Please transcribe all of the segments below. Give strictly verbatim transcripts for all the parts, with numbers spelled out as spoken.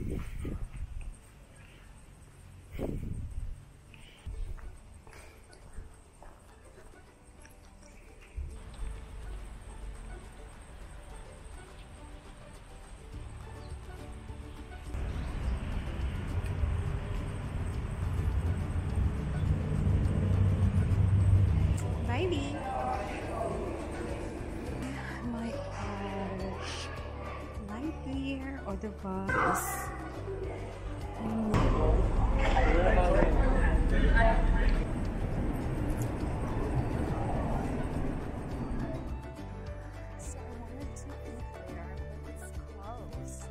Baby. My gosh. Light year or the bus. So I wanted to eat there, but it's closed.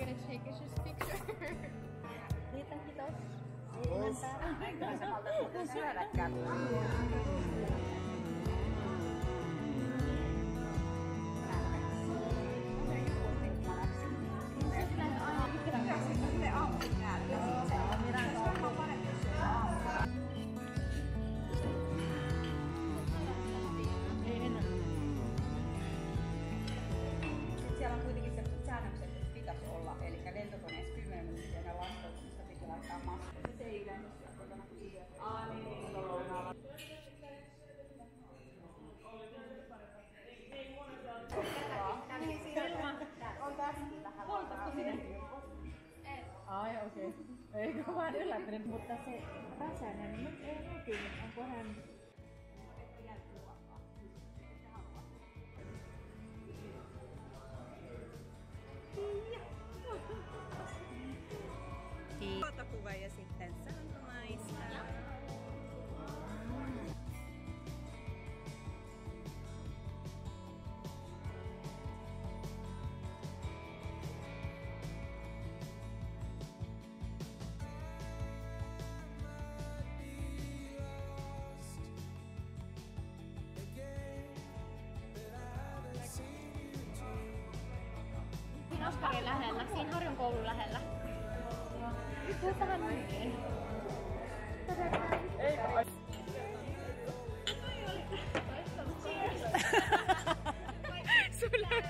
gonna take us just picture. Dito, kitos. Eiköhän se malta muuten syödäkään. Siellä on kuitenkin sellaiset säännökset, että pitäisi olla, eli lentokoneessa kymmenen minuuttia ennen laskeutumista piti laittaa maski. Se ei yleensä syö kotona kuin syö. Aa niin, niin, lounaalla. On tässäkin vähän. Poltatko sinne? Ai okei. Okay. Eikö vaan yllättänyt, mutta se Räsänen nyt ei näkynyt. Onko hän... Fotokuva ja sitten saunamaista. Siinä Oskarin lähellä, siinä Harjun koulun lähellä. Nyt tähän oikein. Ei kai. Sulle.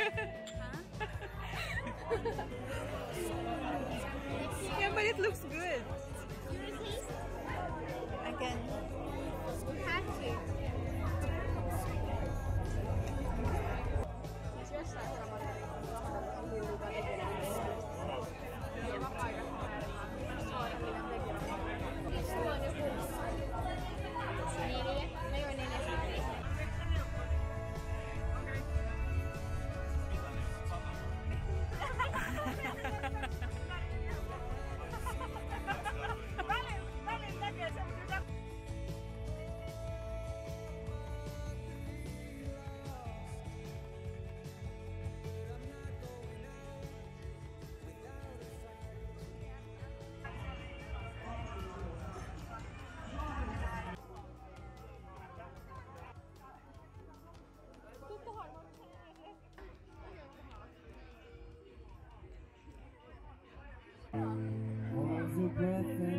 Yeah, but it looks good. I can. You have to. Hold your breath.